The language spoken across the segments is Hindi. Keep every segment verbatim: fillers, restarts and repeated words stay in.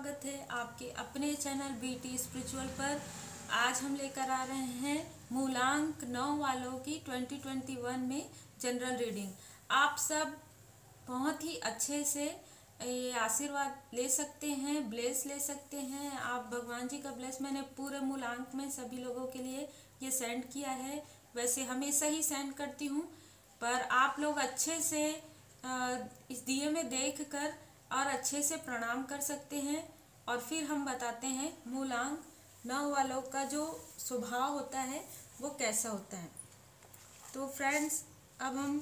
स्वागत है आपके अपने चैनल बीटी स्पिरिचुअल पर। आज हम लेकर आ रहे हैं मूलांक नौ वालों की ट्वेंटी ट्वेंटी वन में जनरल रीडिंग। आप सब बहुत ही अच्छे से ये आशीर्वाद ले सकते हैं, ब्लेस ले सकते हैं। आप भगवान जी का ब्लेस मैंने पूरे मूलांक में सभी लोगों के लिए ये सेंड किया है। वैसे हमेशा ही सेंड करती हूँ, पर आप लोग अच्छे से इस दिए में देख कर और अच्छे से प्रणाम कर सकते हैं। और फिर हम बताते हैं मूलांक नौ वालों का जो स्वभाव होता है वो कैसा होता है। तो फ्रेंड्स, अब हम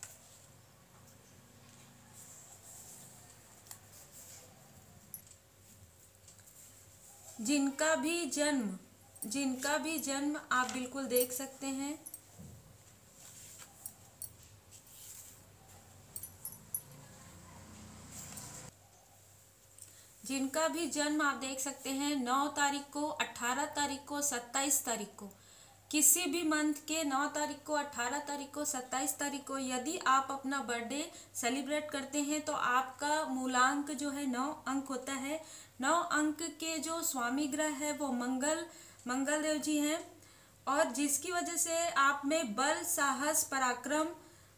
जिनका भी जन्म जिनका भी जन्म आप बिल्कुल देख सकते हैं। जिनका भी जन्म आप देख सकते हैं नौ तारीख को, अठारह तारीख को, सत्ताईस तारीख को, किसी भी मंथ के नौ तारीख को, अठारह तारीख को, सत्ताईस तारीख को यदि आप अपना बर्थडे सेलिब्रेट करते हैं तो आपका मूलांक जो है नौ अंक होता है। नौ अंक के जो स्वामी ग्रह है वो मंगल मंगल देव जी हैं, और जिसकी वजह से आप में बल, साहस, पराक्रम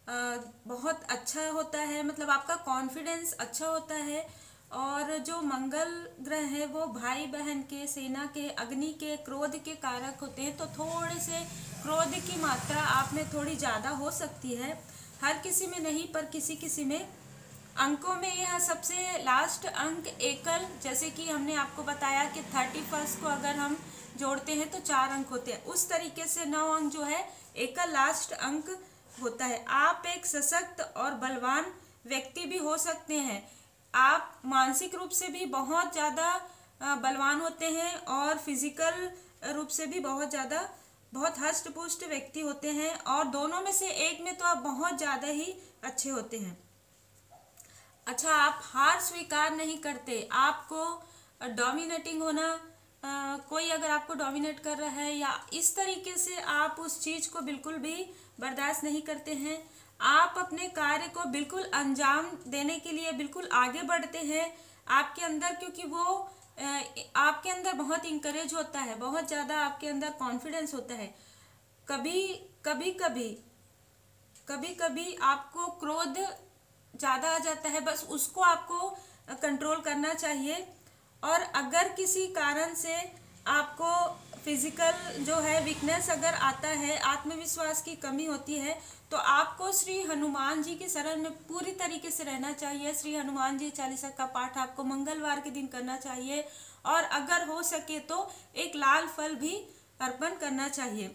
बहुत अच्छा होता है। मतलब आपका कॉन्फिडेंस अच्छा होता है। और जो मंगल ग्रह है वो भाई बहन के, सेना के, अग्नि के, क्रोध के कारक होते हैं। तो थोड़े से क्रोध की मात्रा आप में थोड़ी ज़्यादा हो सकती है, हर किसी में नहीं पर किसी किसी में। अंकों में यह सबसे लास्ट अंक एकल, जैसे कि हमने आपको बताया कि थर्टी फर्स्ट को अगर हम जोड़ते हैं तो चार अंक होते हैं, उस तरीके से नौ अंक जो है एकल लास्ट अंक होता है। आप एक सशक्त और बलवान व्यक्ति भी हो सकते हैं। आप मानसिक रूप से भी बहुत ज़्यादा बलवान होते हैं और फिजिकल रूप से भी बहुत ज़्यादा बहुत हष्ट पुष्ट व्यक्ति होते हैं, और दोनों में से एक में तो आप बहुत ज़्यादा ही अच्छे होते हैं। अच्छा, आप हार स्वीकार नहीं करते। आपको डोमिनेटिंग होना, आ, कोई अगर आपको डोमिनेट कर रहा है या इस तरीके से आप उस चीज़ को बिल्कुल भी बर्दाश्त नहीं करते हैं। आप अपने कार्य को बिल्कुल अंजाम देने के लिए बिल्कुल आगे बढ़ते हैं। आपके अंदर, क्योंकि वो आपके अंदर बहुत इंकरेज होता है, बहुत ज़्यादा आपके अंदर कॉन्फिडेंस होता है। कभी कभी कभी कभी कभी आपको क्रोध ज़्यादा आ जाता है, बस उसको आपको कंट्रोल करना चाहिए। और अगर किसी कारण से आपको फिजिकल जो है वीकनेस अगर आता है, आत्मविश्वास की कमी होती है, तो आपको श्री हनुमान जी की शरण में पूरी तरीके से रहना चाहिए। श्री हनुमान जी चालीसा का पाठ आपको मंगलवार के दिन करना चाहिए, और अगर हो सके तो एक लाल फल भी अर्पण करना चाहिए।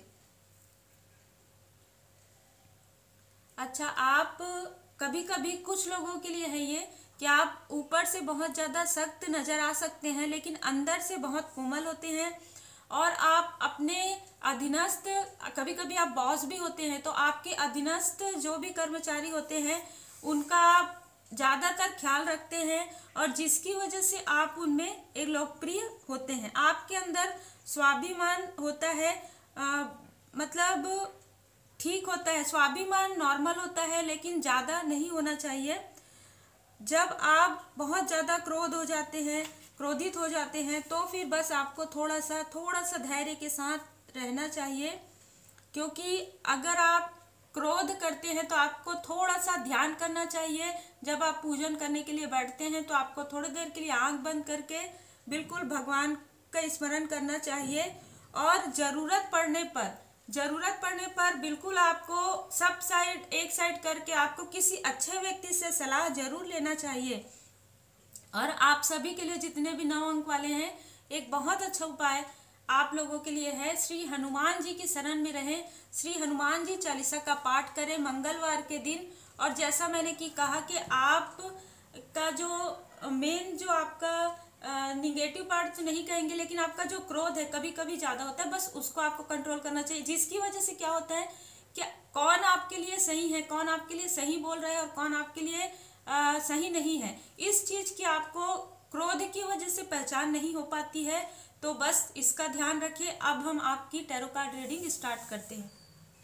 अच्छा, आप कभी कभी कुछ लोगों के लिए है ये कि आप ऊपर से बहुत ज़्यादा सख्त नज़र आ सकते हैं, लेकिन अंदर से बहुत कोमल होते हैं। और आप अपने अधीनस्थ, कभी कभी आप बॉस भी होते हैं, तो आपके अधीनस्थ जो भी कर्मचारी होते हैं उनका आप ज़्यादातर ख्याल रखते हैं, और जिसकी वजह से आप उनमें एक लोकप्रिय होते हैं। आपके अंदर स्वाभिमान होता है, आ, मतलब ठीक होता है, स्वाभिमान नॉर्मल होता है, लेकिन ज़्यादा नहीं होना चाहिए। जब आप बहुत ज़्यादा क्रोध हो जाते हैं, क्रोधित हो जाते हैं, तो फिर बस आपको थोड़ा सा थोड़ा सा धैर्य के साथ रहना चाहिए। क्योंकि अगर आप क्रोध करते हैं तो आपको थोड़ा सा ध्यान करना चाहिए। जब आप पूजन करने के लिए बैठते हैं तो आपको थोड़ी देर के लिए आंख बंद करके बिल्कुल भगवान का स्मरण करना चाहिए। और ज़रूरत पड़ने पर ज़रूरत पड़ने पर बिल्कुल आपको सब साइड एक साइड करके आपको किसी अच्छे व्यक्ति से सलाह जरूर लेना चाहिए। और आप सभी के लिए, जितने भी नौ अंक वाले हैं, एक बहुत अच्छा उपाय आप लोगों के लिए है, श्री हनुमान जी की शरण में रहें। श्री हनुमान जी चालीसा का पाठ करें मंगलवार के दिन। और जैसा मैंने कि कहा कि आप का जो मेन जो आपका निगेटिव पार्ट तो नहीं कहेंगे, लेकिन आपका जो क्रोध है कभी कभी ज़्यादा होता है, बस उसको आपको कंट्रोल करना चाहिए। जिसकी वजह से क्या होता है कि कौन आपके लिए सही है, कौन आपके लिए सही बोल रहा है और कौन आपके लिए आ, सही नहीं है, इस चीज़ की आपको क्रोध की वजह से पहचान नहीं हो पाती है। तो बस इसका ध्यान रखिए। अब हम आपकी टैरो कार्ड रीडिंग स्टार्ट करते हैं।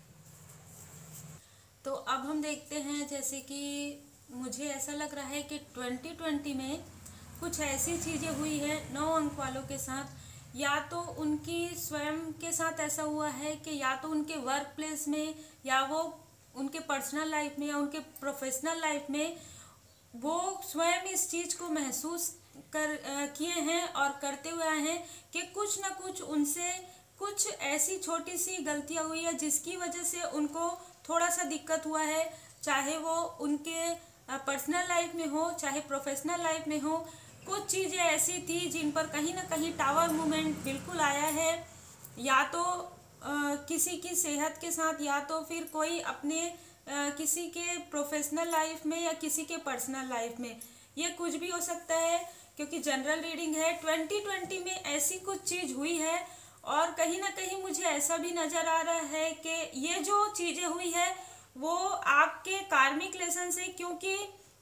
तो अब हम देखते हैं, जैसे कि मुझे ऐसा लग रहा है कि ट्वेंटी ट्वेंटी में कुछ ऐसी चीज़ें हुई है नौ अंक वालों के साथ, या तो उनकी स्वयं के साथ ऐसा हुआ है कि या तो उनके वर्क प्लेस में या वो उनके पर्सनल लाइफ में या उनके प्रोफेशनल लाइफ में वो स्वयं इस चीज़ को महसूस कर किए हैं और करते हुए आए हैं कि कुछ ना कुछ उनसे कुछ ऐसी छोटी सी गलतियां हुई है जिसकी वजह से उनको थोड़ा सा दिक्कत हुआ है, चाहे वो उनके पर्सनल लाइफ में हो चाहे प्रोफेशनल लाइफ में हो। कुछ चीज़ें ऐसी थी जिन पर कहीं ना कहीं टावर मूवमेंट बिल्कुल आया है, या तो आ, किसी की सेहत के साथ या तो फिर कोई अपने आ, किसी के प्रोफेशनल लाइफ में या किसी के पर्सनल लाइफ में, ये कुछ भी हो सकता है क्योंकि जनरल रीडिंग है। ट्वेंटी ट्वेंटी में ऐसी कुछ चीज़ हुई है और कहीं ना कहीं मुझे ऐसा भी नज़र आ रहा है कि ये जो चीज़ें हुई है वो आपके कार्मिक लेसन से, क्योंकि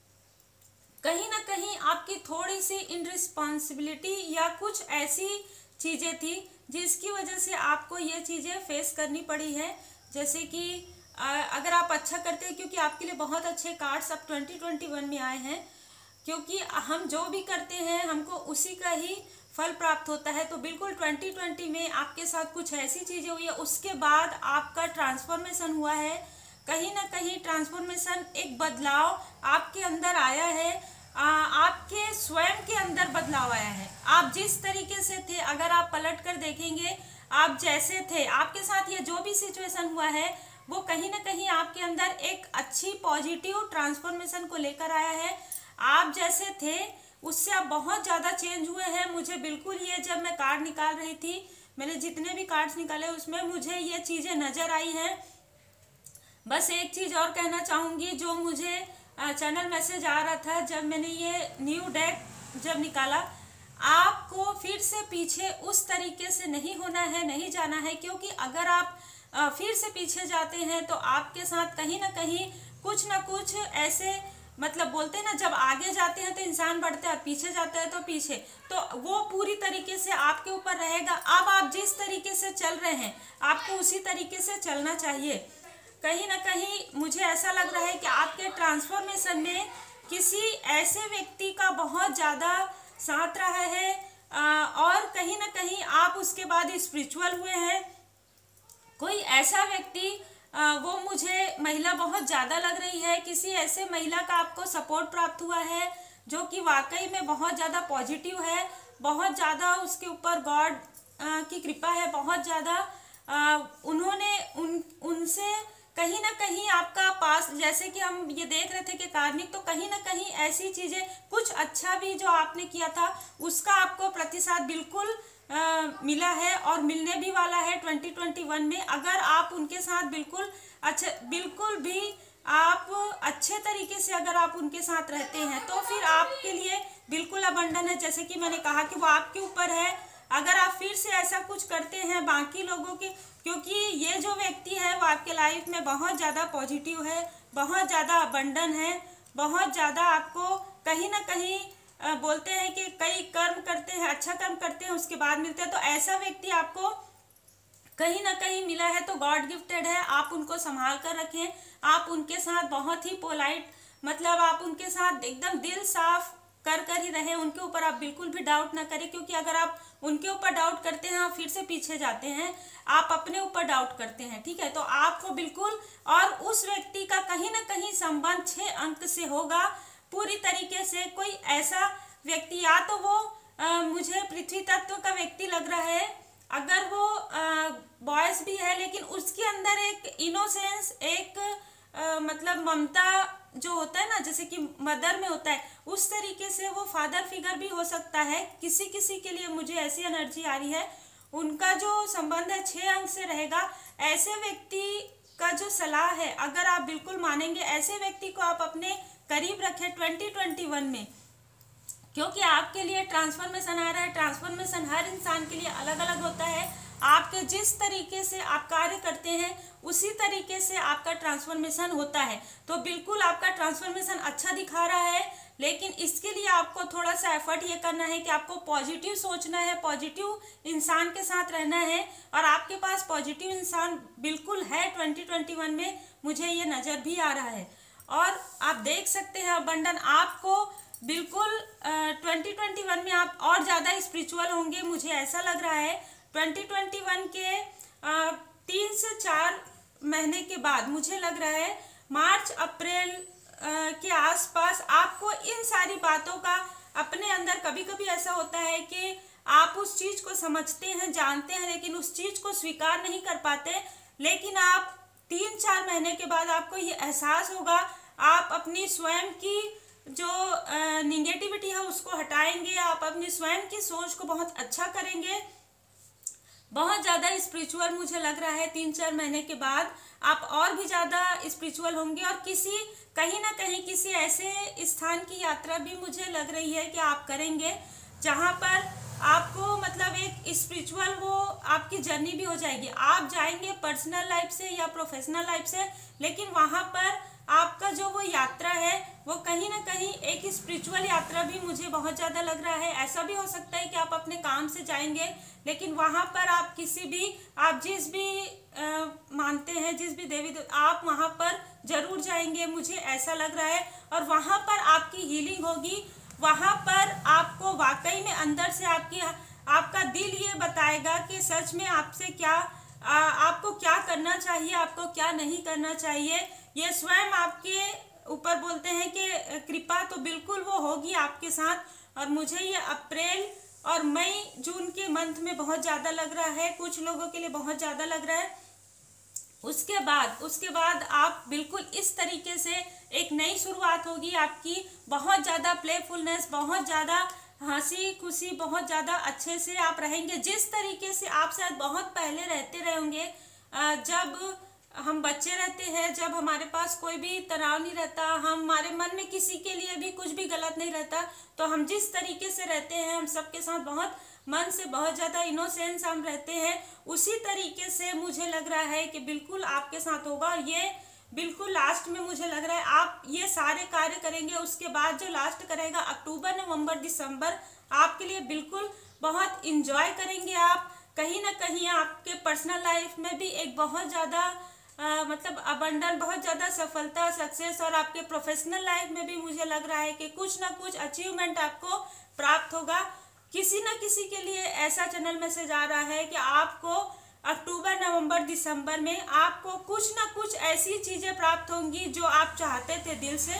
कहीं ना कहीं आपकी थोड़ी सी इनरिस्पॉन्सिबिलिटी या कुछ ऐसी चीज़ें थी जिसकी वजह से आपको ये चीज़ें फेस करनी पड़ी है। जैसे कि अगर आप अच्छा करते हैं, क्योंकि आपके लिए बहुत अच्छे कार्ड्स अब ट्वेंटी ट्वेंटी वन में आए हैं, क्योंकि हम जो भी करते हैं हमको उसी का ही फल प्राप्त होता है। तो बिल्कुल ट्वेंटी ट्वेंटी में आपके साथ कुछ ऐसी चीज़ें हुई है, उसके बाद आपका ट्रांसफॉर्मेशन हुआ है। कहीं ना कहीं ट्रांसफॉर्मेशन, एक बदलाव आपके अंदर आया है, आ, आपके स्वयं के अंदर बदलाव आया है। आप जिस तरीके से थे, अगर आप पलट कर देखेंगे, आप जैसे थे, आपके साथ ये जो भी सिचुएशन हुआ है वो कहीं ना कहीं आपके अंदर एक अच्छी पॉजिटिव ट्रांसफॉर्मेशन को लेकर आया है। आप जैसे थे उससे आप बहुत ज़्यादा चेंज हुए हैं। मुझे बिल्कुल ये, जब मैं कार्ड निकाल रही थी, मैंने जितने भी कार्ड्स निकाले उसमें मुझे ये चीज़ें नज़र आई हैं। बस एक चीज़ और कहना चाहूँगी, जो मुझे चैनल मैसेज आ रहा था जब मैंने ये न्यू डेक जब निकाला, आपको फिर से पीछे उस तरीके से नहीं होना है, नहीं जाना है, क्योंकि अगर आप फिर से पीछे जाते हैं तो आपके साथ कहीं ना कहीं कुछ ना कुछ ऐसे, मतलब बोलते हैं ना, जब आगे जाते हैं तो इंसान बढ़ता है, पीछे जाता है तो पीछे, तो वो पूरी तरीके से आपके ऊपर रहेगा। अब आप जिस तरीके से चल रहे हैं आपको उसी तरीके से चलना चाहिए। कहीं ना कहीं मुझे ऐसा लग रहा है कि आपके ट्रांसफॉर्मेशन में किसी ऐसे व्यक्ति का बहुत ज़्यादा साथ रहा है, और कहीं ना कहीं आप उसके बाद स्पिरिचुअल हुए हैं। कोई ऐसा व्यक्ति, वो मुझे महिला बहुत ज़्यादा लग रही है, किसी ऐसे महिला का आपको सपोर्ट प्राप्त हुआ है जो कि वाकई में बहुत ज़्यादा पॉजिटिव है, बहुत ज़्यादा उसके ऊपर गॉड की कृपा है, बहुत ज़्यादा उन्होंने उन उनसे कहीं ना कहीं आपका पास, जैसे कि हम ये देख रहे थे कि कार्मिक, तो कहीं ना कहीं ऐसी चीज़ें, कुछ अच्छा भी जो आपने किया था उसका आपको प्रतिसाद बिल्कुल आ, मिला है और मिलने भी वाला है ट्वेंटी ट्वेंटी वन में। अगर आप उनके साथ बिल्कुल अच्छे, बिल्कुल भी आप अच्छे तरीके से अगर आप उनके साथ रहते हैं तो फिर आपके लिए बिल्कुल अबंडन है। जैसे कि मैंने कहा कि वो आपके ऊपर है। अगर आप फिर से ऐसा कुछ करते हैं बाकी लोगों के, क्योंकि ये जो व्यक्ति है वो आपके लाइफ में बहुत ज़्यादा पॉजिटिव है, बहुत ज़्यादा अबंडन है, बहुत ज़्यादा आपको कहीं ना कहीं आ, बोलते हैं कि कई कर्म करते हैं, अच्छा कर्म करते हैं उसके बाद मिलते हैं, तो ऐसा व्यक्ति आपको कहीं ना कहीं मिला है तो गॉड गिफ्टेड है। आप उनको संभाल कर रखें, आप उनके साथ बहुत ही पोलाइट, मतलब आप उनके साथ एकदम दिल साफ कर कर ही रहें, उनके ऊपर आप बिल्कुल भी डाउट ना करें, क्योंकि अगर आप उनके ऊपर डाउट करते हैं आप फिर से पीछे जाते हैं, आप अपने ऊपर डाउट करते हैं, ठीक है। तो आपको बिल्कुल, और उस व्यक्ति का कहीं ना कहीं संबंध छः अंक से होगा पूरी तरीके से। कोई ऐसा व्यक्ति, या तो वो आ, मुझे पृथ्वी तत्व का व्यक्ति लग रहा है, अगर वो बॉयज भी है लेकिन उसके अंदर एक इनोसेंस, एक आ, मतलब ममता जो होता है ना, जैसे कि मदर में होता है, उस तरीके से वो फादर फिगर भी हो सकता है। किसी किसी के लिए मुझे ऐसी एनर्जी आ रही है, उनका जो संबंध है छः अंक से रहेगा। ऐसे व्यक्ति का जो सलाह है, अगर आप बिल्कुल मानेंगे, ऐसे व्यक्ति को आप अपने करीब रखें ट्वेंटी ट्वेंटी वन में, क्योंकि आपके लिए ट्रांसफॉर्मेशन आ रहा है। ट्रांसफॉर्मेशन हर इंसान के लिए अलग अलग होता है। आपके जिस तरीके से आप कार्य करते हैं उसी तरीके से आपका ट्रांसफॉर्मेशन होता है। तो बिल्कुल आपका ट्रांसफॉर्मेशन अच्छा दिखा रहा है, लेकिन इसके लिए आपको थोड़ा सा एफर्ट ये करना है कि आपको पॉजिटिव सोचना है, पॉजिटिव इंसान के साथ रहना है, और आपके पास पॉजिटिव इंसान बिल्कुल है ट्वेंटी ट्वेंटी वन में, मुझे ये नज़र भी आ रहा है। और आप देख सकते हैं अबंडन, आपको बिल्कुल ट्वेंटी ट्वेंटी वन में आप और ज़्यादा स्पिरिचुअल होंगे, मुझे ऐसा लग रहा है। ट्वेंटी ट्वेंटी वन के आ, तीन से चार महीने के बाद मुझे लग रहा है मार्च अप्रैल आ, के आसपास आपको इन सारी बातों का अपने अंदर, कभी कभी ऐसा होता है कि आप उस चीज़ को समझते हैं, जानते हैं, लेकिन उस चीज़ को स्वीकार नहीं कर पाते। लेकिन आप तीन चार महीने के बाद आपको ये एहसास होगा, आप अपनी स्वयं की जो निगेटिविटी है उसको हटाएंगे, आप अपनी स्वयं की सोच को बहुत अच्छा करेंगे, बहुत ज़्यादा स्पिरिचुअल मुझे लग रहा है। तीन चार महीने के बाद आप और भी ज़्यादा स्पिरिचुअल होंगे और किसी कहीं ना कहीं किसी ऐसे स्थान की यात्रा भी मुझे लग रही है कि आप करेंगे जहाँ पर आपको मतलब एक स्पिरिचुअल वो आपकी जर्नी भी हो जाएगी। आप जाएंगे पर्सनल लाइफ से या प्रोफेशनल लाइफ से, लेकिन वहाँ पर आपका जो वो यात्रा है वो कहीं ना कहीं एक स्पिरिचुअल यात्रा भी मुझे बहुत ज़्यादा लग रहा है। ऐसा भी हो सकता है कि आप अपने काम से जाएंगे, लेकिन वहाँ पर आप किसी भी, आप जिस भी आ, मानते हैं, जिस भी देवी आप वहाँ पर जरूर जाएंगे, मुझे ऐसा लग रहा है। और वहाँ पर आपकी हीलिंग होगी, वहाँ पर आपको वाकई में अंदर से आपकी आपका दिल ये बताएगा कि सच में आपसे क्या आ, आपको क्या करना चाहिए, आपको क्या नहीं करना चाहिए। ये स्वयं आपके ऊपर बोलते हैं कि कृपा तो बिल्कुल वो होगी आपके साथ। और मुझे ये अप्रैल और मई जून के मंथ में बहुत ज़्यादा लग रहा है, कुछ लोगों के लिए बहुत ज़्यादा लग रहा है। उसके बाद उसके बाद आप बिल्कुल इस तरीके से एक नई शुरुआत होगी आपकी, बहुत ज़्यादा प्लेफुलनेस, बहुत ज़्यादा हंसी खुशी, बहुत ज़्यादा अच्छे से आप रहेंगे, जिस तरीके से आप शायद बहुत पहले रहते रहे होंगे। जब हम बच्चे रहते हैं, जब हमारे पास कोई भी तनाव नहीं रहता, हम हमारे मन में किसी के लिए भी कुछ भी गलत नहीं रहता, तो हम जिस तरीके से रहते हैं, हम सबके साथ बहुत मन से, बहुत ज़्यादा इनोसेंस हम रहते हैं, उसी तरीके से मुझे लग रहा है कि बिल्कुल आपके साथ होगा। और ये बिल्कुल लास्ट में मुझे लग रहा है आप ये सारे कार्य करेंगे, उसके बाद जो लास्ट करेगा अक्टूबर नवंबर दिसंबर आपके लिए बिल्कुल बहुत इंजॉय करेंगे। आप कहीं ना कहीं आपके पर्सनल लाइफ में भी एक बहुत ज़्यादा मतलब अबंडन, बहुत ज़्यादा सफलता, सक्सेस, और आपके प्रोफेशनल लाइफ में भी मुझे लग रहा है कि कुछ ना कुछ अचीवमेंट आपको प्राप्त होगा। किसी न किसी के लिए ऐसा चैनल मैसेज आ रहा है कि आपको अक्टूबर नवंबर दिसंबर में आपको कुछ ना कुछ ऐसी चीज़ें प्राप्त होंगी जो आप चाहते थे दिल से।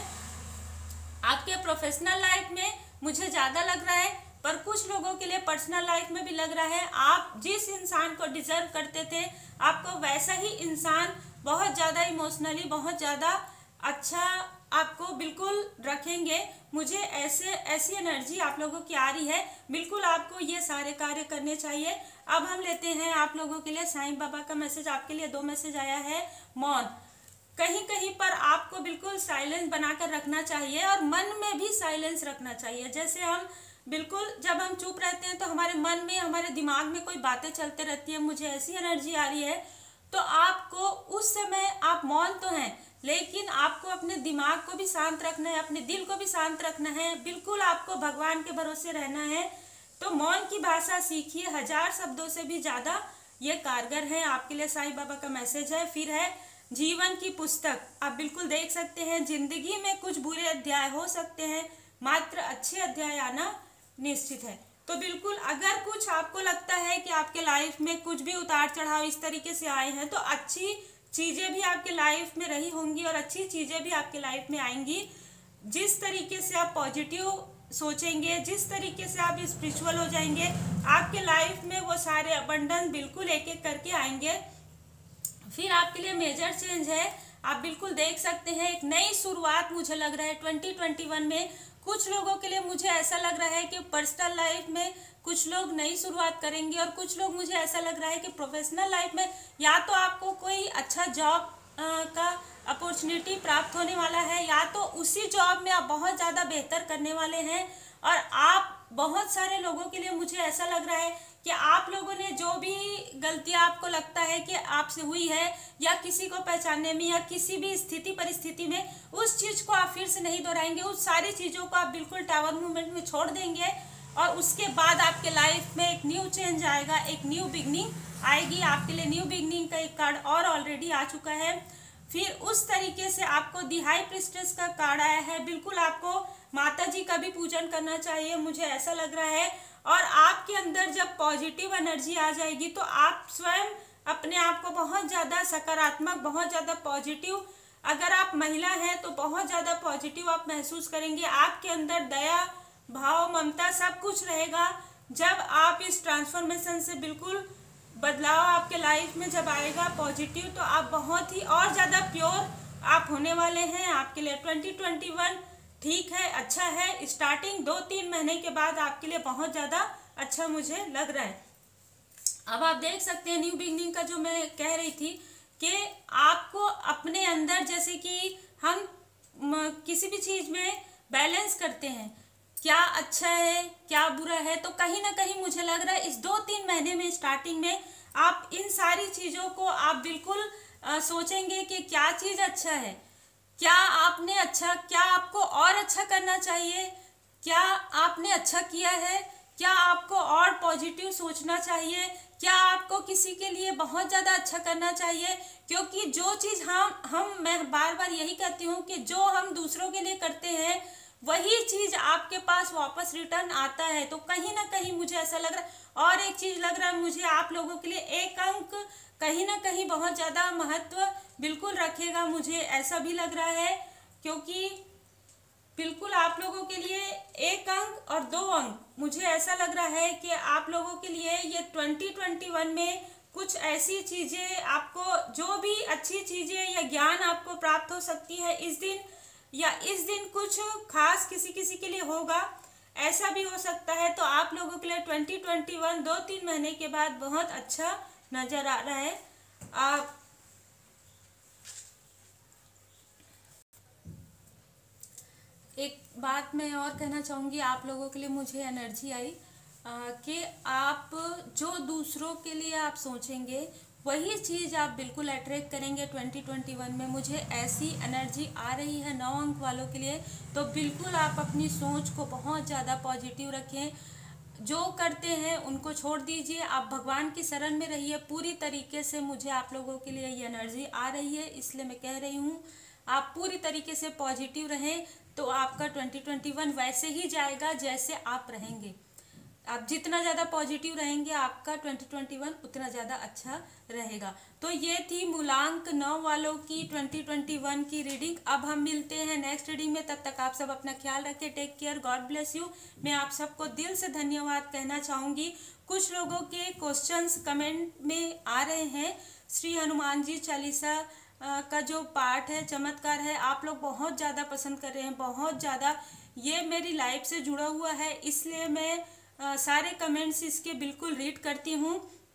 आपके प्रोफेशनल लाइफ में मुझे ज़्यादा लग रहा है, पर कुछ लोगों के लिए पर्सनल लाइफ में भी लग रहा है आप जिस इंसान को डिजर्व करते थे, आपको वैसा ही इंसान बहुत ज़्यादा इमोशनली, बहुत ज़्यादा अच्छा आपको बिल्कुल रखेंगे। मुझे ऐसे ऐसी एनर्जी आप लोगों की आ रही है, बिल्कुल आपको ये सारे कार्य करने चाहिए। अब हम लेते हैं आप लोगों के लिए साईं बाबा का मैसेज। आपके लिए दो मैसेज आया है। मौन, कहीं कहीं पर आपको बिल्कुल साइलेंस बनाकर रखना चाहिए और मन में भी साइलेंस रखना चाहिए। जैसे हम बिल्कुल जब हम चुप रहते हैं तो हमारे मन में, हमारे दिमाग में कोई बातें चलते रहती है, मुझे ऐसी एनर्जी आ रही है। तो आपको उस समय, आप मौन तो हैं, लेकिन आपको अपने दिमाग को भी शांत रखना है, अपने दिल को भी शांत रखना है, बिल्कुल आपको भगवान के भरोसे रहना है। तो मौन की भाषा सीखिए, हजार शब्दों से भी ज़्यादा ये कारगर है। आपके लिए साईं बाबा का मैसेज है। फिर है जीवन की पुस्तक। आप बिल्कुल देख सकते हैं, जिंदगी में कुछ बुरे अध्याय हो सकते हैं, मात्र अच्छे अध्याय आना निश्चित है। तो बिल्कुल अगर कुछ आपको लगता है कि आपके लाइफ में कुछ भी उतार चढ़ाव इस तरीके से आए हैं, तो अच्छी चीज़ें भी आपके लाइफ में रही होंगी और अच्छी चीज़ें भी आपके लाइफ में आएंगी। जिस तरीके से आप पॉजिटिव सोचेंगे, जिस तरीके से आप स्पिरिचुअल हो जाएंगे, आपके लाइफ में वो सारे अबंडन बिल्कुल एक एक करके आएंगे। फिर आपके लिए मेजर चेंज है। आप बिल्कुल देख सकते हैं, एक नई शुरुआत मुझे लग रहा है ट्वेंटी ट्वेंटी वन में। कुछ लोगों के लिए मुझे ऐसा लग रहा है कि पर्सनल लाइफ में कुछ लोग नई शुरुआत करेंगे और कुछ लोग, मुझे ऐसा लग रहा है कि प्रोफेशनल लाइफ में या तो आपको कोई अच्छा जॉब का अपॉर्चुनिटी प्राप्त होने वाला है, या तो उसी जॉब में आप बहुत ज़्यादा बेहतर करने वाले हैं। और आप बहुत सारे लोगों के लिए मुझे ऐसा लग रहा है कि आप लोगों ने जो भी गलतियां आपको लगता है कि आपसे हुई है, या किसी को पहचानने में, या किसी भी स्थिति परिस्थिति में, उस चीज़ को आप फिर से नहीं दोहराएंगे। उस सारी चीज़ों को आप बिल्कुल टावर मूवमेंट में छोड़ देंगे और उसके बाद आपके लाइफ में एक न्यू चेंज आएगा, एक न्यू बिगनिंग आएगी। आपके लिए न्यू बिगनिंग का एक कार्ड और ऑलरेडी आ चुका है। फिर उस तरीके से आपको दी हाई प्रिस्टेस का कार्ड आया है। बिल्कुल आपको माता जी का भी पूजन करना चाहिए, मुझे ऐसा लग रहा है। और आपके अंदर जब पॉजिटिव एनर्जी आ जाएगी तो आप स्वयं अपने आप को बहुत ज़्यादा सकारात्मक, बहुत ज़्यादा पॉजिटिव, अगर आप महिला हैं तो बहुत ज़्यादा पॉजिटिव आप महसूस करेंगे। आपके अंदर दया भाव, ममता सब कुछ रहेगा। जब आप इस ट्रांसफॉर्मेशन से बिल्कुल बदलाव आपके लाइफ में जब आएगा पॉजिटिव, तो आप बहुत ही और ज़्यादा प्योर आप होने वाले हैं। आपके लिए ट्वेंटी ट्वेंटी वन ठीक है, अच्छा है। स्टार्टिंग दो तीन महीने के बाद आपके लिए बहुत ज़्यादा अच्छा मुझे लग रहा है। अब आप देख सकते हैं न्यू बिगनिंग का जो मैं कह रही थी कि आपको अपने अंदर, जैसे कि हम किसी भी चीज़ में बैलेंस करते हैं, क्या अच्छा है क्या बुरा है, तो कहीं ना कहीं मुझे लग रहा है इस दो तीन महीने में स्टार्टिंग में आप इन सारी चीज़ों को आप बिल्कुल आ, सोचेंगे कि क्या चीज़ अच्छा है, क्या आपने अच्छा, क्या आपको और अच्छा करना चाहिए, क्या आपने अच्छा किया है, क्या आपको और पॉजिटिव सोचना चाहिए, क्या आपको किसी के लिए बहुत ज़्यादा अच्छा करना चाहिए। क्योंकि जो चीज़ हम हम मैं बार बार यही कहती हूँ कि जो हम दूसरों के लिए करते हैं वही चीज़ आपके पास वापस रिटर्न आता है। तो कहीं ना कहीं मुझे ऐसा लग रहा है, और एक चीज़ लग रहा है मुझे, आप लोगों के लिए एक अंक कहीं ना कहीं बहुत ज़्यादा महत्व बिल्कुल रखेगा, मुझे ऐसा भी लग रहा है। क्योंकि बिल्कुल आप लोगों के लिए एक अंक और दो अंक, मुझे ऐसा लग रहा है कि आप लोगों के लिए ये ट्वेंटी ट्वेंटी वन में कुछ ऐसी चीज़ें आपको, जो भी अच्छी चीज़ें या ज्ञान आपको प्राप्त हो सकती है इस दिन, या इस दिन कुछ खास किसी किसी के लिए होगा, ऐसा भी हो सकता है। तो आप लोगों के लिए ट्वेंटी ट्वेंटी वन दो तीन महीने के बाद बहुत अच्छा नज़र आ रहा है। आप एक बात मैं और कहना चाहूँगी, आप लोगों के लिए मुझे एनर्जी आई कि आप जो दूसरों के लिए आप सोचेंगे वही चीज़ आप बिल्कुल अट्रैक्ट करेंगे ट्वेंटी ट्वेंटी वन में। मुझे ऐसी एनर्जी आ रही है नौ अंक वालों के लिए। तो बिल्कुल आप अपनी सोच को बहुत ज़्यादा पॉजिटिव रखें, जो करते हैं उनको छोड़ दीजिए, आप भगवान की शरण में रहिए पूरी तरीके से। मुझे आप लोगों के लिए ये एनर्जी आ रही है, इसलिए मैं कह रही हूँ आप पूरी तरीके से पॉजिटिव रहें, तो आपका ट्वेंटी ट्वेंटी वन वैसे ही जाएगा जैसे आप रहेंगे। आप जितना ज़्यादा पॉजिटिव रहेंगे आपका ट्वेंटी ट्वेंटी वन उतना ज़्यादा अच्छा रहेगा। तो ये थी मूलांक नौ वालों की ट्वेंटी ट्वेंटी वन की रीडिंग। अब हम मिलते हैं नेक्स्ट रीडिंग में, तब तक आप सब अपना ख्याल रखें। Take care, God bless you. मैं आप सबको दिल से धन्यवाद कहना चाहूँगी। कुछ लोगों के क्वेश्चंस कमेंट में आ रहे हैं, श्री हनुमान जी चालीसा का जो पाठ है, चमत्कार है, आप लोग बहुत ज़्यादा पसंद कर रहे हैं, बहुत ज़्यादा। ये मेरी लाइफ से जुड़ा हुआ है, इसलिए मैं आ, सारे कमेंट्स इसके बिल्कुल रीड करती हूँ।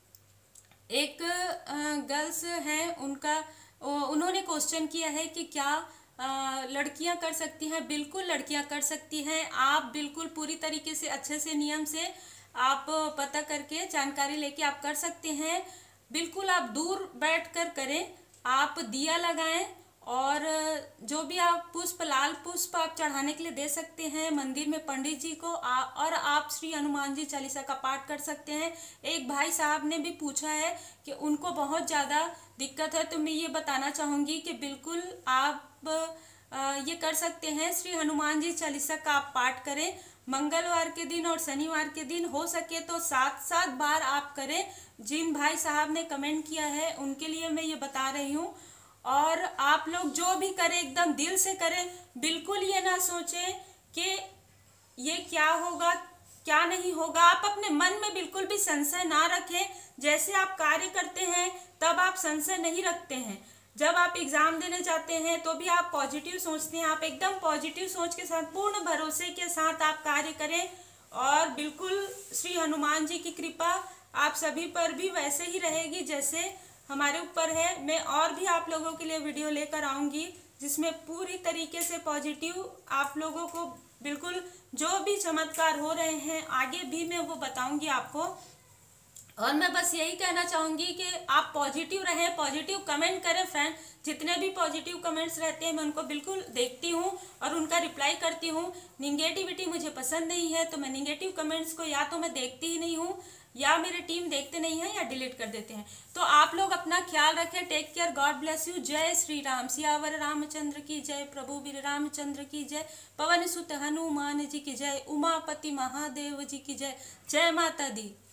एक गर्ल्स हैं, उनका उन्होंने क्वेश्चन किया है कि क्या आ, लड़कियां कर सकती हैं। बिल्कुल लड़कियां कर सकती हैं। आप बिल्कुल पूरी तरीके से अच्छे से नियम से आप पता करके जानकारी लेके आप कर सकते हैं। बिल्कुल आप दूर बैठकर करें, आप दिया लगाएं, और जो भी आप पुष्प, लाल पुष्प आप चढ़ाने के लिए दे सकते हैं मंदिर में पंडित जी को, आ, और आप श्री हनुमान जी चालीसा का पाठ कर सकते हैं। एक भाई साहब ने भी पूछा है कि उनको बहुत ज़्यादा दिक्कत है, तो मैं ये बताना चाहूँगी कि बिल्कुल आप आ, ये कर सकते हैं। श्री हनुमान जी चालीसा का आप पाठ करें मंगलवार के दिन और शनिवार के दिन, हो सके तो सात सात बार आप करें। जिन भाई साहब ने कमेंट किया है उनके लिए मैं ये बता रही हूँ। और आप लोग जो भी करें एकदम दिल से करें, बिल्कुल ये ना सोचें कि ये क्या होगा क्या नहीं होगा। आप अपने मन में बिल्कुल भी संशय ना रखें। जैसे आप कार्य करते हैं तब आप संशय नहीं रखते हैं, जब आप एग्जाम देने जाते हैं तो भी आप पॉजिटिव सोचते हैं। आप एकदम पॉजिटिव सोच के साथ, पूर्ण भरोसे के साथ आप कार्य करें, और बिल्कुल श्री हनुमान जी की कृपा आप सभी पर भी वैसे ही रहेगी जैसे हमारे ऊपर है। मैं और भी आप लोगों के लिए वीडियो लेकर आऊँगी जिसमें पूरी तरीके से पॉजिटिव आप लोगों को बिल्कुल जो भी चमत्कार हो रहे हैं आगे भी मैं वो बताऊंगी आपको। और मैं बस यही कहना चाहूँगी कि आप पॉजिटिव रहें, पॉजिटिव कमेंट करें फ्रेंड। जितने भी पॉजिटिव कमेंट्स रहते हैं मैं उनको बिल्कुल देखती हूँ और उनका रिप्लाई करती हूँ। निगेटिविटी मुझे पसंद नहीं है, तो मैं निगेटिव कमेंट्स को या तो मैं देखती ही नहीं हूँ या मेरे टीम देखते नहीं है या डिलीट कर देते हैं। तो आप लोग अपना ख्याल रखें। Take care, God bless you. जय श्री राम। सियावर रामचंद्र की जय। प्रभु वीर रामचंद्र की जय। पवन सुत हनुमान जी की जय। उमापति महादेव जी की जय। जय माता दी।